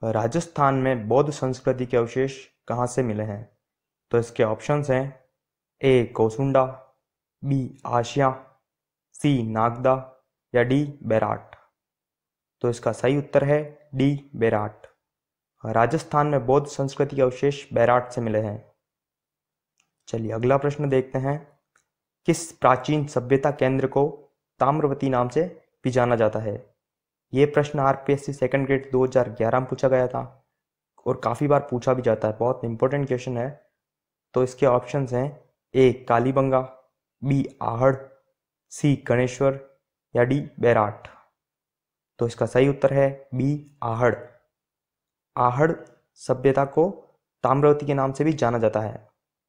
राजस्थान में बौद्ध संस्कृति के अवशेष कहाँ से मिले हैं? तो इसके ऑप्शंस हैं A Kosunda, B Ashiya, C Nagda या डी बेराट। तो इसका सही उत्तर है डी बेराट। राजस्थान में बौद्ध संस्कृति के अवशेष बेराट से मिले हैं। चलिए अगला प्रश्न देखते हैं। किस प्राचीन सभ्यता केंद्र को ताम्रवती नाम से भी जाना जाता है? ये प्रश्न आरपीएससी सेकंड ग्रेड 2011 में पूछा गया था और काफ़ी बार पूछा भी जाता है, बहुत इंपॉर्टेंट क्वेश्चन है। तो इसके ऑप्शंस हैं A Kalibanga, B Ahar, C Ganeshwar या डी बेराट। तो इसका सही उत्तर है बी आहड़। आहड़ सभ्यता को ताम्रवती के नाम से भी जाना जाता है।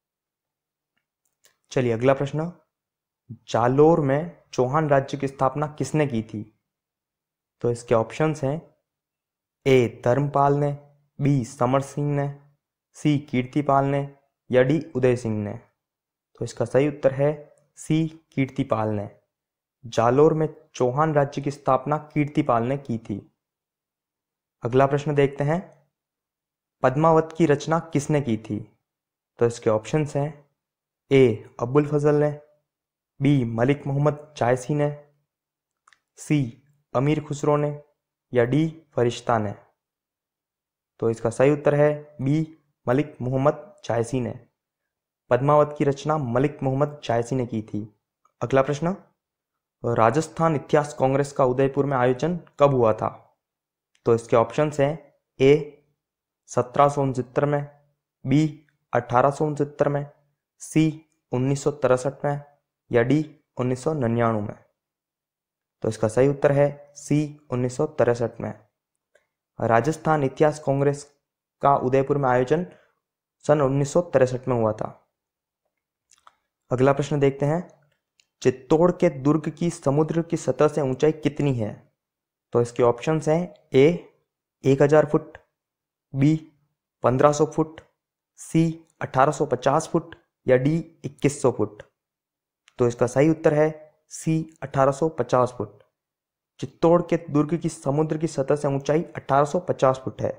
चलिए अगला प्रश्न। जालोर में चौहान राज्य की स्थापना किसने की थी? तो इसके ऑप्शंस हैं ए धर्मपाल ने, बी समर सिंह ने, सी कीर्तिपाल ने या डी उदय सिंह ने। तो इसका सही उत्तर है सी कीर्तिपाल ने। जालोर में चौहान राज्य की स्थापना कीर्तिपाल ने की थी। अगला प्रश्न देखते हैं। पद्मावत की रचना किसने की थी? तो इसके ऑप्शंस हैं ए अबुल फजल ने, बी मलिक मोहम्मद जायसी ने, सी अमीर खुसरो ने या डी फरिश्ता ने। तो इसका सही उत्तर है बी मलिक मोहम्मद जायसी ने। पद्मावत की रचना मलिक मोहम्मद जायसी ने की थी। अगला प्रश्न। राजस्थान इतिहास कांग्रेस का उदयपुर में आयोजन कब हुआ था? तो इसके ऑप्शंस हैं ए 1769 में, बी 1869 में, सी 1963 में या डी 1999 में। तो इसका सही उत्तर है सी 1963 में। राजस्थान इतिहास कांग्रेस का उदयपुर में आयोजन सन 1963 में हुआ था। अगला प्रश्न देखते हैं। चित्तौड़ के दुर्ग की समुद्र की सतह से ऊंचाई कितनी है? तो इसके ऑप्शंस हैं A 1000 foot, B 1500 foot, C 1850 foot या डी 2100 फुट। तो इसका सही उत्तर है सी 1850 फुट। चित्तौड़ के दुर्ग की समुद्र की सतह से ऊंचाई 1850 फुट है।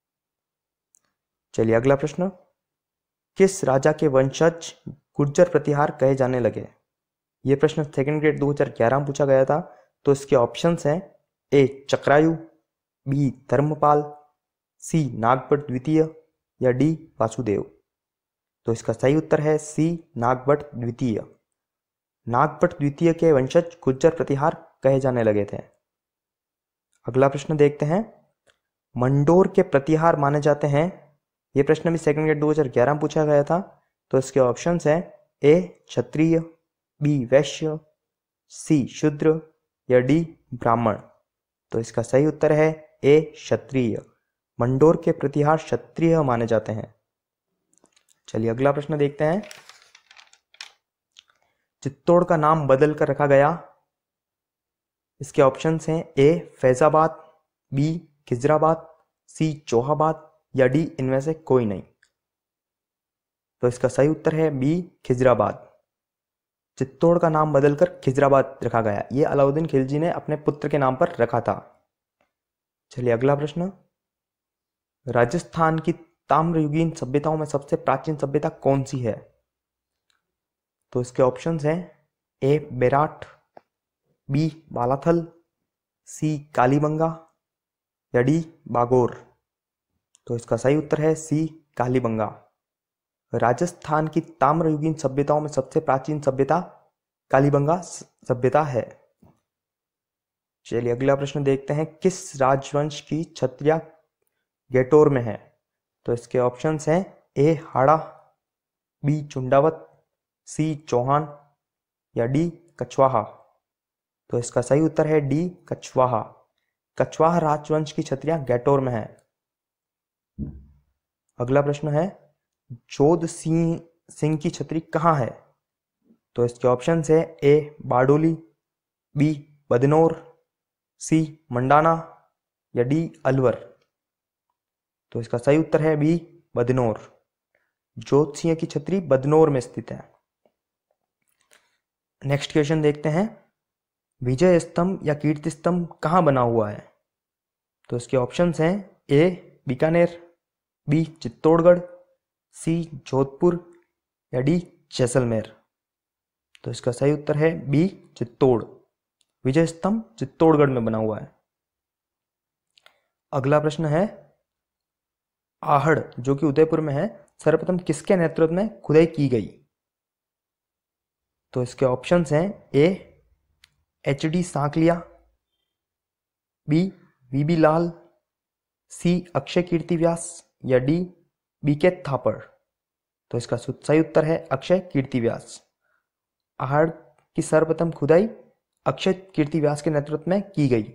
चलिए अगला प्रश्न। किस राजा के वंशज गुर्जर प्रतिहार कहे जाने लगे? यह प्रश्न सेकंड ग्रेड 2011 में पूछा गया था। तो इसके ऑप्शंस हैं A Chakrayu, B Dharmapal, C Nagabhata द्वितीय या डी वासुदेव। तो इसका सही उत्तर है सी नागभट्ट द्वितीय। नागभट्ट द्वितीय के वंशज गुर्जर प्रतिहार कहे जाने लगे थे। अगला प्रश्न देखते हैं। मंडोर के प्रतिहार माने जाते हैं। यह प्रश्न भी सेकंड ग्रेड 2011 में पूछा गया था। तो इसके ऑप्शंस हैं ए क्षत्रिय, बी वैश्य, सी शूद्र या डी ब्राह्मण। तो इसका सही उत्तर है ए क्षत्रिय। मंडोर के प्रतिहार क्षत्रिय माने जाते हैं। चलिए अगला प्रश्न देखते हैं। चित्तौड़ का नाम बदल कर रखा गया। इसके ऑप्शंस हैं A Faizabad, B Khizrabad, C Chohabad या डी इनमें से कोई नहीं। तो इसका सही उत्तर है बी खिजराबाद। चित्तौड़ का नाम बदलकर खिजराबाद रखा गया। यह अलाउद्दीन खिलजी ने अपने पुत्र के नाम पर रखा था। चलिए अगला प्रश्न। राजस्थान की ताम्रयुगीन सभ्यताओं में सबसे प्राचीन सभ्यता कौन सी है? तो इसके ऑप्शंस हैं A Bairat, B Balathal, C Kalibanga या डी बागोर। तो इसका सही उत्तर है सी कालीबंगा। राजस्थान की ताम्रयुगीन सभ्यताओं में सबसे प्राचीन सभ्यता कालीबंगा सभ्यता है। चलिए अगला प्रश्न देखते हैं। किस राजवंश की छत्रियां गेटोर में है? तो इसके ऑप्शंस हैं A Hada, B Chundawat, C Chauhan या डी कछवाहा। तो इसका सही उत्तर है डी कछवाहा। कछवाहा राजवंश की छत्रियां गेटोर में है। अगला प्रश्न है। जोध सिंह की छतरी कहाँ है? तो इसके ऑप्शंस है A Bardoli, B Badnore, C Mandana या डी अलवर। तो इसका सही उत्तर है बी बदनौर। जोध सिंह की छतरी बदनौर में स्थित है। नेक्स्ट क्वेश्चन देखते हैं। विजय स्तंभ या कीर्ति स्तंभ कहाँ बना हुआ है? तो इसके ऑप्शंस हैं A Bikaner, B Chittorgarh, C Jodhpur या डी जैसलमेर। तो इसका सही उत्तर है बी चित्तौड़। विजय स्तंभ चित्तौड़गढ़ में बना हुआ है। अगला प्रश्न है, आहड़ जो कि उदयपुर में है, सर्वप्रथम किसके नेतृत्व में खुदाई की गई? तो इसके ऑप्शंस हैं A HD. Sankalia, B VB. Lal, C Akshaya Kirti Vyas या डी बी.के. थापर। तो इसका सही उत्तर है अक्षय कीर्ति व्यास। आहड़ की सर्वप्रथम खुदाई अक्षय कीर्ति व्यास के नेतृत्व में की गई।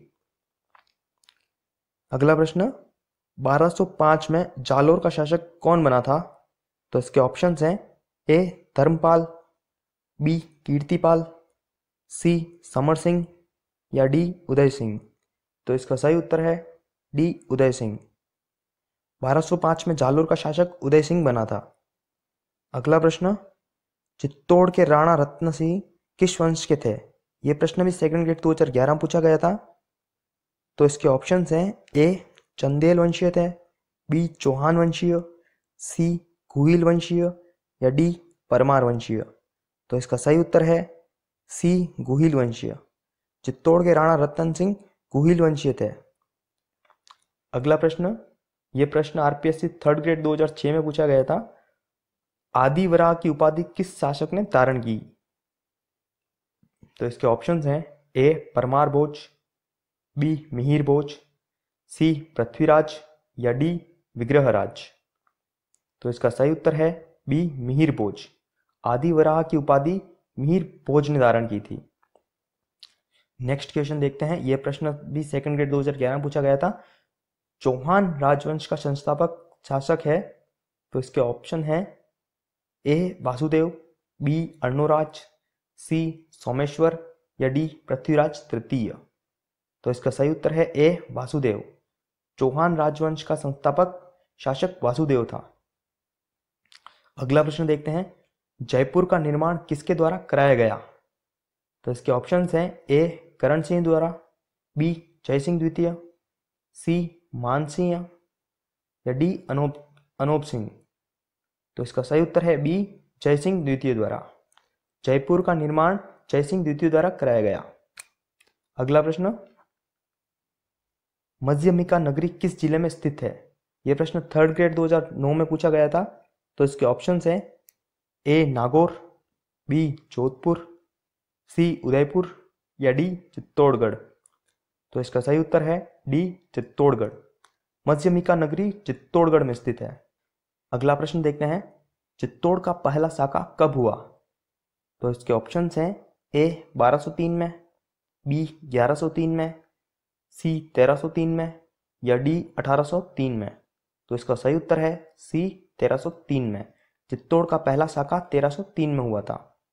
अगला प्रश्न, 1205 में जालोर का शासक कौन बना था? तो इसके ऑप्शंस हैं A Dharmapal, B Kirtipal, C Samar Singh या डी उदय सिंह। तो इसका सही उत्तर है डी उदय सिंह। 1205 में जालोर का शासक उदय सिंह बना था। अगला प्रश्न, चित्तौड़ के राणा रत्न सिंह किस वंश के थे? यह प्रश्न भी सेकंड ग्रेड 2011 में पूछा गया था। तो इसके ऑप्शंस हैं ए चंदेल वंशीय थे, बी चौहान वंशीय, सी कुहिल वंशीय या डी परमार वंशीय। तो इसका सही उत्तर है सी गुहिल वंशीय। चित्तौड़ के राणा रतन सिंह गुहिल वंशीय थे। अगला प्रश्न, यह प्रश्न आरपीएससी थर्ड ग्रेड 2006 में पूछा गया था। आदिवराह की उपाधि किस शासक ने धारण की? तो इसके ऑप्शंस हैं A Parmar Bhoj, B Mihir Bhoj, C Prithviraj या डी विग्रहराज। तो इसका सही उत्तर है बी मिहिर भोज। आदिवराह की उपाधि मिहिर भोज ने धारण की थी। नेक्स्ट क्वेश्चन देखते हैं। यह प्रश्न भी सेकंड ग्रेड 2011 में पूछा गया था। चौहान राजवंश का संस्थापक शासक है। तो इसके ऑप्शन है A Vasudev, B Arnoraj, C Someshwar या डी पृथ्वीराज तृतीय। तो इसका सही उत्तर है ए वासुदेव। चौहान राजवंश का संस्थापक शासक वासुदेव था। अगला प्रश्न देखते हैं। जयपुर का निर्माण किसके द्वारा कराया गया? तो इसके ऑप्शंस हैं ए करण सिंह द्वारा, बी जय सिंह द्वितीय, सी मान सिंह या डी अनूप सिंह। तो इसका सही उत्तर है बी जय सिंह द्वितीय द्वारा। जयपुर का निर्माण जय सिंह द्वितीय द्वारा कराया गया। अगला प्रश्न, मध्यमिका नगरी किस जिले में स्थित है? यह प्रश्न थर्ड ग्रेड 2009 में पूछा गया था। तो इसके ऑप्शंस हैं A Nagaur, B Jodhpur, C Udaipur या डी चित्तौड़गढ़। तो इसका सही उत्तर है डी चित्तौड़गढ़। मध्यमिका नगरी चित्तौड़गढ़ में स्थित है। अगला प्रश्न देखते हैं। चित्तौड़ का पहला साका कब हुआ? तो इसके ऑप्शंस हैं ए 1203 में, बी 1103 में, सी 1303 में या डी 1803 में। तो इसका सही उत्तर है सी 1303 में। चित्तौड़ का पहला साका 1303 में हुआ था।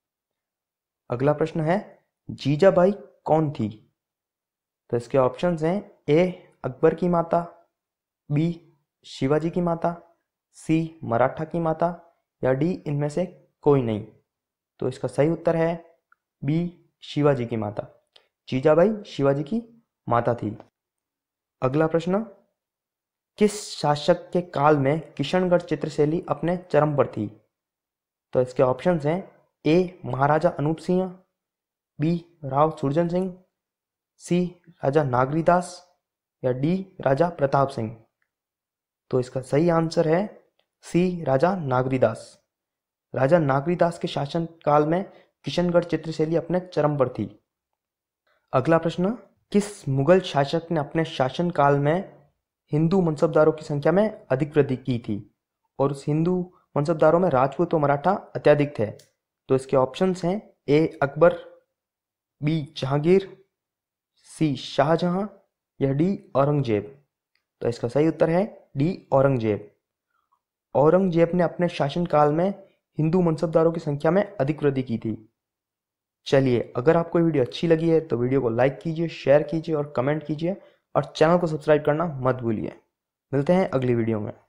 अगला प्रश्न है, जीजाबाई कौन थी? तो इसके ऑप्शंस हैं ए अकबर की माता, बी शिवाजी की माता, सी मराठा की माता या डी इनमें से कोई नहीं। तो इसका सही उत्तर है बी शिवाजी की माता। जीजाबाई शिवाजी की माता थी। अगला प्रश्न, किस शासक के काल में किशनगढ़ चित्रशैली अपने चरम पर थी? तो इसके ऑप्शंस हैं A Maharaja Anup Singh, B Rao Surjan Singh, C Raja Nagridas या डी राजा प्रताप सिंह। तो इसका सही आंसर है सी राजा नागरीदास। राजा नागरीदास के शासन काल में किशनगढ़ चित्रशैली अपने चरम पर थी। अगला प्रश्न, किस मुगल शासक ने अपने शासन काल में हिंदू मनसबदारों की संख्या में अधिक वृद्धि की थी और उस हिंदू मनसबदारों में राजपूत और मराठा अत्यधिक थे? तो इसके ऑप्शंस हैं A Akbar, B Jahangir, C Shahjahan या डी औरंगजेब। तो इसका सही उत्तर है डी औरंगजेब। औरंगजेब ने अपने शासनकाल में हिंदू मनसबदारों की संख्या में अधिक वृद्धि की थी। चलिए, अगर आपको वीडियो अच्छी लगी है तो वीडियो को लाइक कीजिए, शेयर कीजिए और कमेंट कीजिए और चैनल को सब्सक्राइब करना मत भूलिए। मिलते हैं अगली वीडियो में।